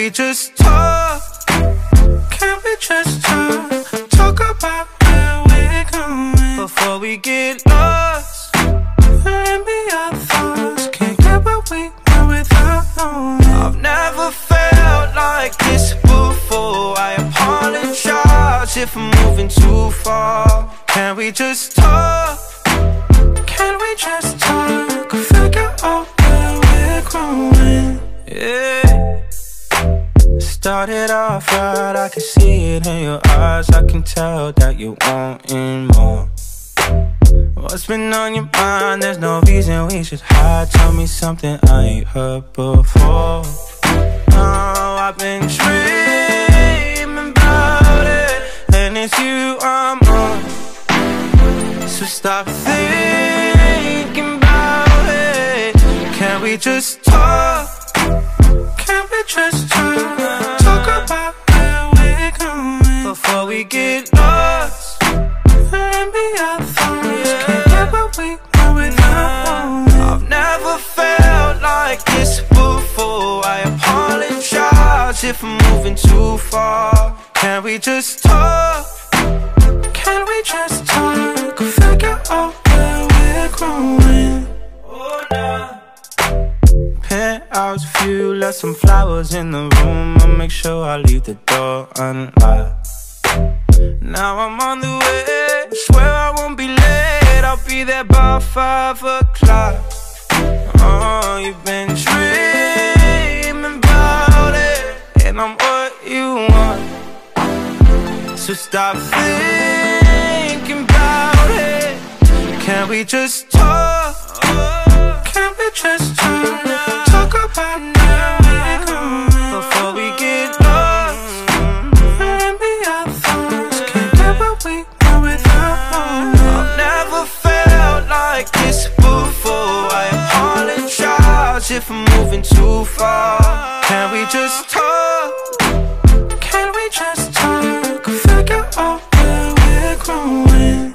we just talk? Can we just talk? Talk about where we're going before we get lost. Let me our thoughts. Can't get what we want without knowing. I've never felt like this before. I apologize if I'm moving too far. Can we just talk? Can we just talk? Figure out where we're growing. Yeah. Started off right, I can see it in your eyes. I can tell that you wanting more. What's been on your mind? There's no reason we should hide. Tell me something I ain't heard before. Oh, I've been dreaming about it, and it's you I'm on. So stop thinking about it. Can we just talk? Can we just talk? Talk about where we're going before we get lost. Let me our thoughts. Can't get what we want without knowing. I've never felt like this before. I apologize if I'm moving too far. Can we just talk? Can we just talk? Figure out where we're growing. Oh, nah. Penthouse view, left some flowers in the room. I'll make sure I leave the door unlocked. Now I'm on the way, swear I won't be late. I'll be there by 5 o'clock. Oh, you've been dreaming about it, and I'm what you want. So stop thinking about it. Can we just talk? Can we just talk? Talk about where we're going before we get lost. Let me our thoughts. Can't get what we want without knowing. I've never felt like this before. I apologize if I'm moving too far. Can we just talk? Can we just talk? Figure out where we're growing.